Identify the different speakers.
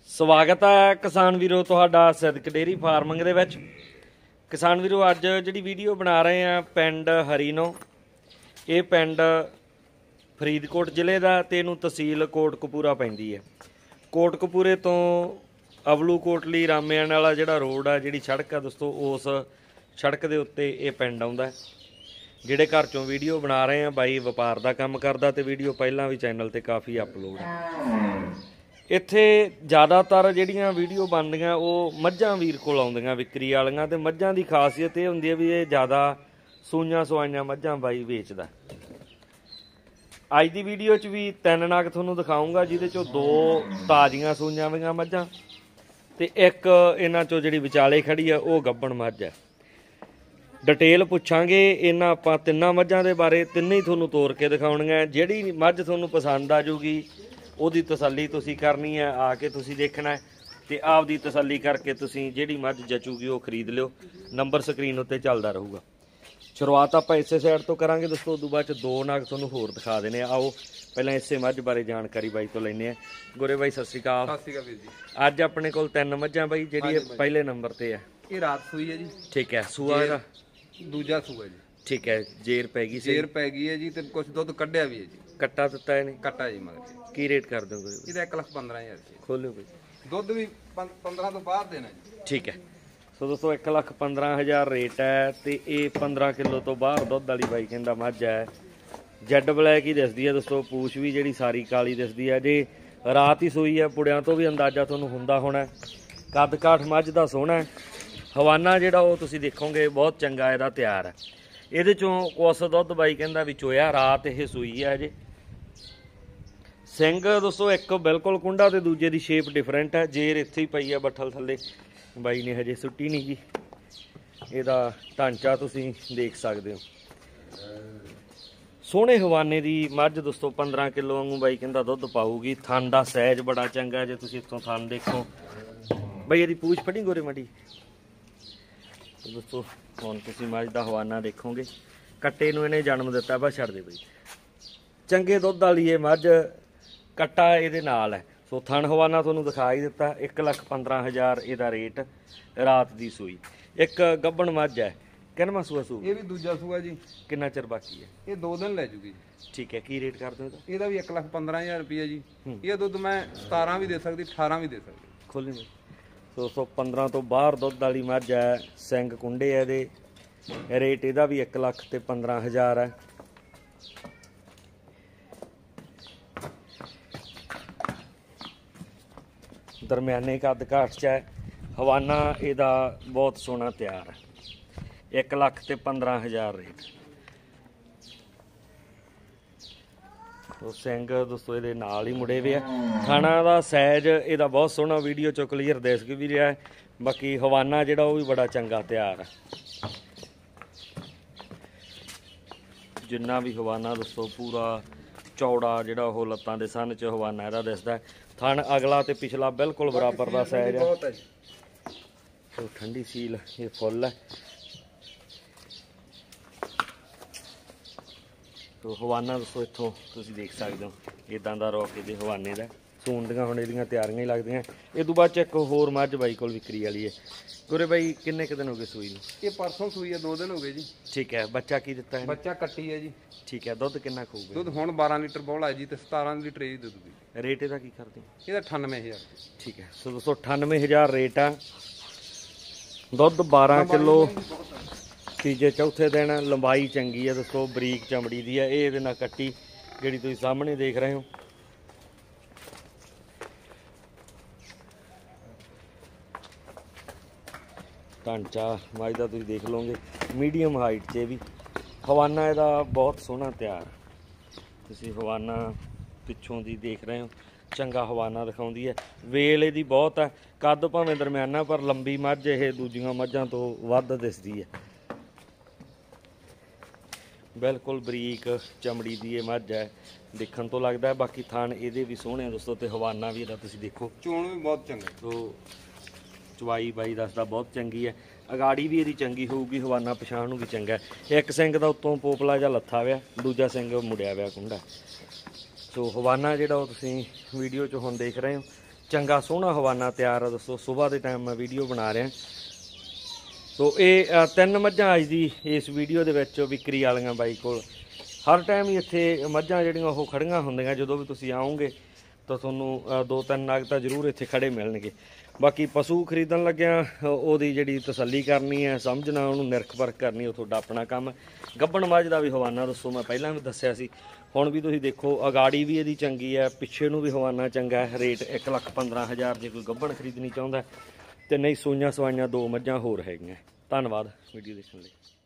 Speaker 1: ਸਵਾਗਤ ਹੈ ਕਿਸਾਨ ਵੀਰੋ ਤੁਹਾਡਾ ਸਿੱਧਕ ਡੇਅਰੀ ਫਾਰਮਿੰਗ ਦੇ ਵਿੱਚ। ਕਿਸਾਨ ਵੀਰੋ ਅੱਜ ਜਿਹੜੀ ਵੀਡੀਓ ਬਣਾ ਰਹੇ ਆ ਪਿੰਡ ਹਰੀਨੋ, ਇਹ ਪਿੰਡ ਫਰੀਦਕੋਟ ਜ਼ਿਲ੍ਹੇ ਦਾ ਤੇ ਇਹਨੂੰ ਤਹਿਸੀਲ ਕੋਟਕਪੂਰਾ ਪੈਂਦੀ ਹੈ। ਕੋਟਕਪੂਰੇ ਤੋਂ ਅਵਲੂ ਕੋਟਲੀ ਰਾਮਿਆਣ ਵਾਲਾ ਜਿਹੜਾ ਰੋਡ ਆ, ਜਿਹੜੀ ਸੜਕ ਆ ਦੋਸਤੋ, ਉਸ ਸੜਕ ਦੇ ਉੱਤੇ ਇਹ ਪਿੰਡ ਆਉਂਦਾ। ਜਿਹੜੇ ਘਰ ਚੋਂ ਵੀਡੀਓ ਬਣਾ ਰਹੇ ਆ ਬਾਈ ਵਪਾਰ ਦਾ ਕੰਮ ਕਰਦਾ ਤੇ ਵੀਡੀਓ ਪਹਿਲਾਂ ਵੀ ਚੈਨਲ ਤੇ ਕਾਫੀ ਅਪਲੋਡ ਹੈ। ਇੱਥੇ ਜ਼ਿਆਦਾਤਰ ਜਿਹੜੀਆਂ ਵੀਡੀਓ ਬਣਦੀਆਂ ਉਹ ਮੱਝਾਂ ਵੀਰ ਕੋਲ ਆਉਂਦੀਆਂ ਵਿਕਰੀ ਵਾਲੀਆਂ, ਤੇ ਮੱਝਾਂ ਦੀ ਖਾਸੀਅਤ ਇਹ ਹੁੰਦੀ ਹੈ ਵੀ ਇਹ ਜ਼ਿਆਦਾ ਸੂਈਆਂ ਸਵਾਈਆਂ ਮੱਝਾਂ ਬਾਈ ਵੇਚਦਾ। ਅੱਜ ਦੀ ਵੀਡੀਓ 'ਚ ਵੀ 3 ਨਗ ਤੁਹਾਨੂੰ ਦਿਖਾਊਂਗਾ, ਜਿਹਦੇ 'ਚੋਂ 2 ਤਾਜ਼ੀਆਂ ਸੂਈਆਂ ਵੀਆਂ ਮੱਝਾਂ ਤੇ ਇੱਕ ਇਹਨਾਂ 'ਚੋਂ ਜਿਹੜੀ ਵਿਚਾਲੇ ਖੜੀ ਆ ਉਹ ਗੱਭਣ ਮੱਝ ਹੈ। ਡਿਟੇਲ ਪੁੱਛਾਂਗੇ ਇਹਨਾਂ ਆਪਾਂ ਤਿੰਨਾਂ ਮੱਝਾਂ ਦੇ ਬਾਰੇ, ਤਿੰਨੇ ਹੀ ਤੁਹਾਨੂੰ ਤੋਰ ਕੇ ਦਿਖਾਉਣੀਆਂ। ਜਿਹੜੀ ਮੱਝ ਤੁਹਾਨੂੰ ਪਸੰਦ ਆ ਜੂਗੀ ਉਹਦੀ ਤਸੱਲੀ ਤੁਸੀਂ ਕਰਨੀ ਹੈ, ਆ ਕੇ ਤੁਸੀਂ ਦੇਖਣਾ ਹੈ ਤੇ ਆਪਦੀ ਤਸੱਲੀ ਕਰਕੇ ਤੁਸੀਂ ਜਿਹੜੀ ਮੱਝ ਜਚੂਗੀ ਉਹ ਖਰੀਦ ਲਿਓ। ਨੰਬਰ ਸਕਰੀਨ ਉੱਤੇ ਚੱਲਦਾ ਰਹੂਗਾ। ਸ਼ੁਰੂਆਤ ਆਪਾਂ ਇਸੇ ਸਾਈਡ ਤੋਂ ਕਰਾਂਗੇ ਦੋਸਤੋ, ਉਦੋਂ ਬਾਅਦ 'ਚ 2 ਨਗ ਤੁਹਾਨੂੰ ਹੋਰ ਦਿਖਾ ਦੇਣੇ। ਆਓ ਪਹਿਲਾਂ ਇਸੇ ਮੱਝ ਬਾਰੇ ਜਾਣਕਾਰੀ ਬਾਈ ਤੋਂ ਲੈਂਦੇ ਆ। ਗੋਰੇ ਬਾਈ ਸਤਿ ਸ਼੍ਰੀ ਅਕਾਲ।
Speaker 2: ਸਤਿ ਸ਼੍ਰੀ ਅਕਾਲ ਵੀਰ ਜੀ।
Speaker 1: ਅੱਜ ਆਪਣੇ ਕੋਲ 3 ਮੱਝਾਂ ਬਾਈ, ਜਿਹੜੀ ਪਹਿਲੇ ਨੰਬਰ ਤੇ ਆ
Speaker 2: ਇਹ ਰਾਤ ਸੂਈ ਹੈ ਜੀ।
Speaker 1: ਠੀਕ ਹੈ, ਸੂਆ ਇਹਦਾ
Speaker 2: ਦੂਜਾ ਸੂਆ ਜੀ।
Speaker 1: ਠੀਕ ਹੈ, ਜੇਰ ਪੈ ਗਈ ਸੀ?
Speaker 2: ਜੇਰ ਪੈ ਗਈ ਹੈ ਜੀ ਤੇ ਕੁਝ ਦੁੱਧ ਕੱਢਿਆ ਵੀ ਹੈ ਜੀ।
Speaker 1: ਕੱਟਾ ਦਿੱਤਾ ਇਹਨੇ?
Speaker 2: ਕੱਟਾ ਜੀ ਮਗਰ।
Speaker 1: ਕੀ ਰੇਟ ਕਰ ਦਿਓ
Speaker 2: ਇਹਦਾ 1,15,000 ਜੀ।
Speaker 1: ਖੋਲਿਓ ਬਾਈ।
Speaker 2: ਦੁੱਧ ਵੀ 15 ਤੋਂ ਬਾਹਰ ਦੇਣਾ ਜੀ।
Speaker 1: ਠੀਕ ਹੈ, ਸੋ ਦੋਸਤੋ 1,15,000 ਰੇਟ ਹੈ ਤੇ ਇਹ 15 ਕਿਲੋ ਤੋਂ ਬਾਹਰ ਦੁੱਧ ਵਾਲੀ ਬਾਈ ਕਹਿੰਦਾ ਮੱਝ ਹੈ। ਜੈਡ ਬਲੈਕ ਹੀ ਦਿਸਦੀ ਹੈ ਦੋਸਤੋ, ਪੂਛ ਵੀ ਜਿਹੜੀ ਸਾਰੀ ਕਾਲੀ ਦਿਸਦੀ ਹੈ। ਜੇ ਰਾਤ ਹੀ ਸੂਈ ਹੈ, ਪੁੜਿਆਂ ਤੋਂ ਵੀ ਅੰਦਾਜ਼ਾ ਤੁਹਾਨੂੰ ਹੁੰਦਾ ਹੋਣਾ। ਕੱਦ ਕਾਠ ਮੱਝ ਦਾ ਸੋਹਣਾ, ਹਵਾਨਾ ਜਿਹੜਾ ਉਹ ਤੁਸੀਂ ਦੇਖੋਗੇ ਬਹੁਤ ਚੰਗਾ ਇਹਦਾ ਤਿਆਰ ਹੈ। ਇਹਦੇ ਚੋਂ ਕੁਛ ਦੁੱਧ ਬਾਈ ਕਹਿੰਦਾ ਵੀ ਚੋਇਆ, ਰਾਤ ਇਹ ਸੂਈ ਹੈ ਅਜੇ। ਸਿੰਘ ਦੋਸਤੋ ਇੱਕ ਬਿਲਕੁਲ ਕੁੰਡਾ ਤੇ ਦੂਜੇ ਦੀ ਸ਼ੇਪ ਡਿਫਰੈਂਟ ਹੈ। ਜੇਰ ਇੱਥੇ ਹੀ ਪਈ ਹੈ ਬੱਠਲ ਥੱਲੇ, ਬਾਈ ਨੇ ਹਜੇ ਸੁੱਟੀ ਨਹੀਂ ਜੀ। ਇਹਦਾ ਢਾਂਚਾ ਤੁਸੀਂ ਦੇਖ ਸਕਦੇ ਹੋ। ਸੋਹਣੇ ਹਵਾਨੇ ਦੀ ਮੱਝ ਦੋਸਤੋ 15 ਕਿਲੋ ਵਾਂਗੂ ਬਾਈ ਕਹਿੰਦਾ ਦੁੱਧ ਪਾਊਗੀ। ਥਣ ਦਾ ਸਾਈਜ਼ ਬੜਾ ਚੰਗਾ, ਜੇ ਤੁਸੀਂ ਇੱਥੋਂ ਥਣ ਦੇਖੋ ਬਾਈ। ਇਹਦੀ ਪੂਛ ਫੜੀ ਗੋਰੇ ਮੜੀ ਦੋਸਤੋ। ਹੁਣ ਤੁਸੀਂ ਮੱਝ ਦਾ ਹਵਾਨਾ ਦੇਖੋਗੇ। ਕੱਟੇ ਨੂੰ ਇਹਨੇ ਜਨਮ ਦਿੱਤਾ, ਬਸ ਛੱਡ ਦੇ ਬਈ। ਚੰਗੇ ਦੁੱਧ ਵਾਲੀ ਇਹ ਮੱਝ, ਕੱਟਾ ਇਹਦੇ ਨਾਲ ਹੈ। ਸੋ ਥਣ ਹਵਾਨਾ ਤੁਹਾਨੂੰ ਦਿਖਾ ਹੀ ਦਿੱਤਾ। 1,15,000 ਇਹਦਾ ਰੇਟ, ਰਾਤ ਦੀ ਸੂਈ। ਇੱਕ ਗੱਭਣ ਮੱਝ ਹੈ, ਕਿੰਨਵਾਂ ਸੂਆ ਸੂ?
Speaker 2: ਇਹ ਵੀ ਦੂਜਾ ਸੂਆ ਜੀ।
Speaker 1: ਕਿੰਨਾ ਚਿਰ ਬਾਕੀ ਹੈ?
Speaker 2: ਇਹ 2 ਦਿਨ ਲੈ ਜੂਗੀ।
Speaker 1: ਠੀਕ ਹੈ, ਕੀ ਰੇਟ ਕਰਦੇ ਹੋ
Speaker 2: ਇਹਦਾ ਵੀ 1,15,000 ਰੁਪਏ ਜੀ। ਇਹ ਦੁੱਧ ਮੈਂ 17 ਵੀ ਦੇ ਸਕਦੀ, 18 ਵੀ ਦੇ ਸਕਦੀ।
Speaker 1: ਖੋਲੀ ਨਹੀਂ। ਸੋ 15 ਤੋਂ ਬਾਹਰ ਦੁੱਧ ਵਾਲੀ ਮੱਝ ਹੈ। ਸਿੰਘ ਕੁੰਡੇ ਹੈ ਇਹਦੇ। ਰੇਟ ਇਹਦਾ ਵੀ 1,15,000 ਹੈ। ਦਰਮਿਆਨੇ ਕੱਦ ਕਾਠ 'ਚ ਹੈ। ਹਵਾਨਾ ਇਹਦਾ ਬਹੁਤ ਸੋਹਣਾ ਤਿਆਰ ਹੈ। 1,15,000 ਰੇਟ। ਉਹ ਸਿੰਘ ਦੋਸਤੋ ਇਹਦੇ ਨਾਲ ਹੀ ਮੁੜੇ ਵੇ ਆ। ਖਾਣਾ ਦਾ ਸਾਈਜ਼ ਇਹਦਾ ਬਹੁਤ ਸੋਹਣਾ, ਵੀਡੀਓ 'ਚੋਂ ਕਲੀਅਰ ਦਿਸ ਵੀ ਰਿਹਾ। ਬਾਕੀ ਹਵਾਨਾ ਜਿਹੜਾ ਉਹ ਵੀ ਬੜਾ ਚੰਗਾ ਤਿਆਰ ਹੈ। ਜਿੰਨਾ ਵੀ ਹਵਾਨਾ ਦੋਸਤੋ ਪੂਰਾ ਚੌੜਾ, ਜਿਹੜਾ ਉਹ ਲੱਤਾਂ ਦੇ ਸੰਨ 'ਚ ਹਵਾਨਾ ਇਹਦਾ ਦਿਸਦਾ। ਥਣ ਅਗਲਾ ਤੇ ਪਿਛਲਾ ਬਿਲਕੁਲ ਬਰਾਬਰ ਦਾ ਸਾਈਜ਼ ਹੈ। ਸੋ ਠੰਡੀ ਸੀਲ ਇਹ ਫੁੱਲ ਹੈ। ਸੋ ਹਵਾਨਾ ਦੋਸਤੋ ਇੱਥੋਂ ਤੁਸੀਂ ਦੇਖ ਸਕਦੇ ਹੋ, ਇਦਾਂ ਦਾ ਰੋਕ ਇਹਦੇ ਹਵਾਨੇ ਦਾ। ਸੂਣ ਦੀਆਂ ਹੁਣ ਇਹਦੀਆਂ ਤਿਆਰੀਆਂ ਹੀ ਲੱਗਦੀਆਂ। ਇਹ ਤੋਂ ਬਾਅਦ 'ਚ ਇੱਕ ਹੋਰ ਮੱਝ ਬਾਈ ਕੋਲ ਵਿਕਰੀ ਵਾਲੀ ਹੈ। ਗੁਰੇ ਬਾਈ ਕਿੰਨੇ ਕੁ ਦਿਨ ਹੋ ਗਏ ਸੂਈ ਨੂੰ?
Speaker 2: ਇਹ ਪਰਸੋਂ ਸੂਈ ਹੈ, 2 ਦਿਨ ਹੋ ਗਏ ਜੀ।
Speaker 1: ਠੀਕ ਹੈ, ਬੱਚਾ ਕੀ ਦਿੱਤਾ ਹੈ?
Speaker 2: ਬੱਚਾ ਕੱਟੀ ਹੈ ਜੀ।
Speaker 1: ਠੀਕ ਹੈ, ਦੁੱਧ ਕਿੰਨਾ ਖਾਊਗਾ?
Speaker 2: ਦੁੱਧ ਹੁਣ 12 ਲੀਟਰ ਬੋਲਾ ਜੀ ਤੇ 17 ਲੀਟਰ ਇਹ ਦੁੱਧ ਦੀ।
Speaker 1: ਰੇਟ ਇਹਦਾ ਕੀ ਕਰਦੇ?
Speaker 2: ਇਹਦਾ 98,000।
Speaker 1: ਠੀਕ ਹੈ, ਸੋ ਦੋਸਤੋ 98,000 ਰੇਟ ਆ। ਦੁੱਧ 12 ਕਿਲੋ, ਤੀਜੇ ਚੌਥੇ ਦਿਨ। ਲੰਬਾਈ ਚੰਗੀ ਹੈ ਦੋਸਤੋ, ਬਰੀਕ ਚਮੜੀ ਦੀ ਹੈ। ਇਹ ਇਹਦੇ ਨਾਲ ਕੱਟੀ ਜਿਹੜੀ ਤੁਸੀਂ ਸਾਹਮਣੇ ਦੇਖ ਰਹੇ ਹੋ। ਢਾਂਚਾ ਮੱਝ ਦਾ ਤੁਸੀਂ ਦੇਖ ਲਓਗੇ, ਮੀਡੀਅਮ ਹਾਈਟ 'ਚ ਵੀ। ਹਵਾਨਾ ਇਹਦਾ ਬਹੁਤ ਸੋਹਣਾ ਤਿਆਰ। ਤੁਸੀਂ ਹਵਾਨਾ ਪਿੱਛੋਂ ਦੀ ਦੇਖ ਰਹੇ ਹੋ, ਚੰਗਾ ਹਵਾਨਾ ਦਿਖਾਉਂਦੀ ਹੈ। ਵੇਲ ਇਹਦੀ ਬਹੁਤ ਹੈ। ਕੱਦ ਭਾਵੇਂ ਦਰਮਿਆਨਾ, ਪਰ ਲੰਬੀ ਮੱਝ ਇਹ ਦੂਜੀਆਂ ਮੱਝਾਂ ਤੋਂ ਵੱਧ ਦਿਸਦੀ ਹੈ। ਬਿਲਕੁਲ ਬਰੀਕ ਚਮੜੀ ਦੀ ਇਹ ਮੱਝ ਹੈ, ਦੇਖਣ ਤੋਂ ਲੱਗਦਾ ਹੈ। ਬਾਕੀ ਥਣ ਇਹਦੇ ਵੀ ਸੋਹਣੇ ਆ ਦੋਸਤੋ, ਤੇ ਹਵਾਨਾ ਵੀ ਇਹਦਾ ਤੁਸੀਂ ਦੇਖੋ।
Speaker 2: ਚੋਣ ਵੀ ਬਹੁਤ ਚੰਗਾ।
Speaker 1: ਸੋ ਚਵਾਈ ਬਾਈ ਦੱਸਦਾ ਬਹੁਤ ਚੰਗੀ ਹੈ। ਅਗਾੜੀ ਵੀ ਇਹਦੀ ਚੰਗੀ ਹੋਊਗੀ, ਹਵਾਨਾ ਪਛਾਣ ਨੂੰ ਵੀ ਚੰਗਾ। ਇੱਕ ਸਿੰਘ ਦਾ ਉੱਤੋਂ ਪੋਪਲਾ ਜਿਹਾ ਲੱਥਾ ਵਿਆ, ਦੂਜਾ ਸਿੰਘ ਮੁੜਿਆ ਵਿਆ ਕੁੰਡਾ। ਸੋ ਹਵਾਨਾ ਜਿਹੜਾ ਉਹ ਤੁਸੀਂ ਵੀਡੀਓ 'ਚ ਹੁਣ ਦੇਖ ਰਹੇ ਹੋ। ਚੰਗਾ ਸੋਹਣਾ ਹਵਾਨਾ ਤਿਆਰ ਆ ਦੋਸਤੋ। ਸਵੇਰ ਦੇ ਟਾਈਮ ਮੈਂ ਵੀਡੀਓ ਬਣਾ ਰਿਹਾ। ਸੋ ਇਹ 3 ਮੱਝਾਂ ਅੱਜ ਦੀ ਇਸ ਵੀਡੀਓ ਦੇ ਵਿੱਚ ਵਿਕਰੀ ਵਾਲੀਆਂ ਬਾਈ ਕੋਲ। ਹਰ ਟਾਈਮ ਹੀ ਇੱਥੇ ਮੱਝਾਂ ਜਿਹੜੀਆਂ ਉਹ ਖੜੀਆਂ ਹੁੰਦੀਆਂ। ਜਦੋਂ ਵੀ ਤੁਸੀਂ ਆਓਗੇ ਤਾਂ ਤੁਹਾਨੂੰ 2-3 ਨਗ ਤਾਂ ਜ਼ਰੂਰ ਇੱਥੇ ਖੜੇ ਮਿਲਣਗੇ। ਬਾਕੀ ਪਸ਼ੂ ਖਰੀਦਣ ਲੱਗਿਆ ਉਹਦੀ ਜਿਹੜੀ ਤਸੱਲੀ ਕਰਨੀ ਹੈ, ਸਮਝਣਾ, ਉਹਨੂੰ ਨਿਰਖ ਪਰਖ ਕਰਨੀ, ਉਹ ਤੁਹਾਡਾ ਆਪਣਾ ਕੰਮ। ਗੱਭਣ ਮੱਝ ਦਾ ਵੀ ਹਵਾਨਾ ਦੱਸੋ, ਮੈਂ ਪਹਿਲਾਂ ਵੀ ਦੱਸਿਆ ਸੀ, ਹੁਣ ਵੀ ਤੁਸੀਂ ਦੇਖੋ ਅਗਾੜੀ ਵੀ ਇਹਦੀ ਚੰਗੀ ਹੈ, ਪਿੱਛੇ ਨੂੰ ਵੀ ਹਵਾਨਾ ਚੰਗਾ ਹੈ। ਰੇਟ 1,15,000 ਜੇ ਕੋਈ ਗੱਭਣ ਖਰੀਦਣੀ ਚਾਹੁੰਦਾ। ਤੇ ਨਹੀਂ ਸੂਈਆਂ ਸਵਾਈਆਂ 2 ਮੱਝਾਂ ਹੋਰ ਹੈਗੀਆਂ। ਧੰਨਵਾਦ ਵੀਡੀਓ ਦੇਖਣ ਲਈ।